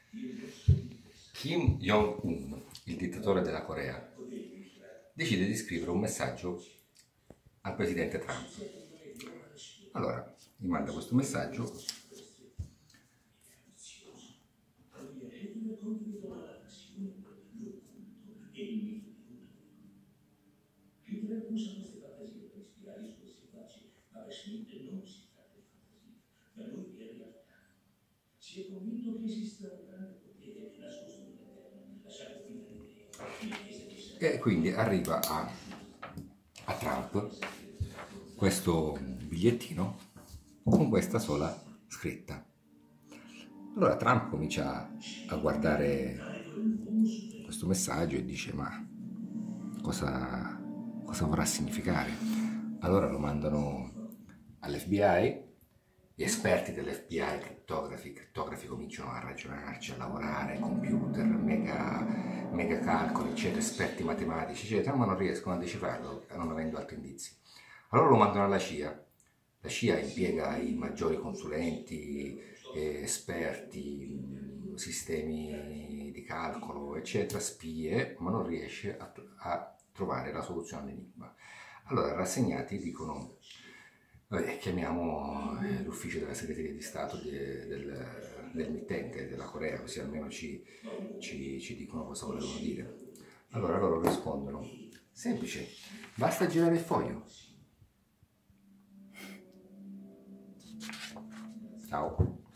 Kim Jong-un, il dittatore della Corea, decide di scrivere un messaggio al presidente Trump. Allora, gli manda questo messaggio. Si è convinto che esista un grande potere nascosto nella terra. E quindi arriva a Trump questo bigliettino con questa sola scritta. Allora Trump comincia a guardare questo messaggio e dice: ma cosa vorrà significare? Allora lo mandano all'FBI. Gli esperti dell'FBI, crittografi cominciano a ragionarci, a lavorare, computer, mega calcoli, eccetera, esperti matematici, eccetera, ma non riescono a decifrarlo, non avendo altri indizi. Allora lo mandano alla CIA. La CIA impiega i maggiori consulenti, esperti, sistemi di calcolo, eccetera, spie, ma non riesce a trovare la soluzione all'enigma. Allora, rassegnati, dicono: chiamiamo l'ufficio della segreteria di Stato del mittente della Corea, così almeno ci dicono cosa volevano dire. Allora loro rispondono: semplice, basta girare il foglio. Ciao.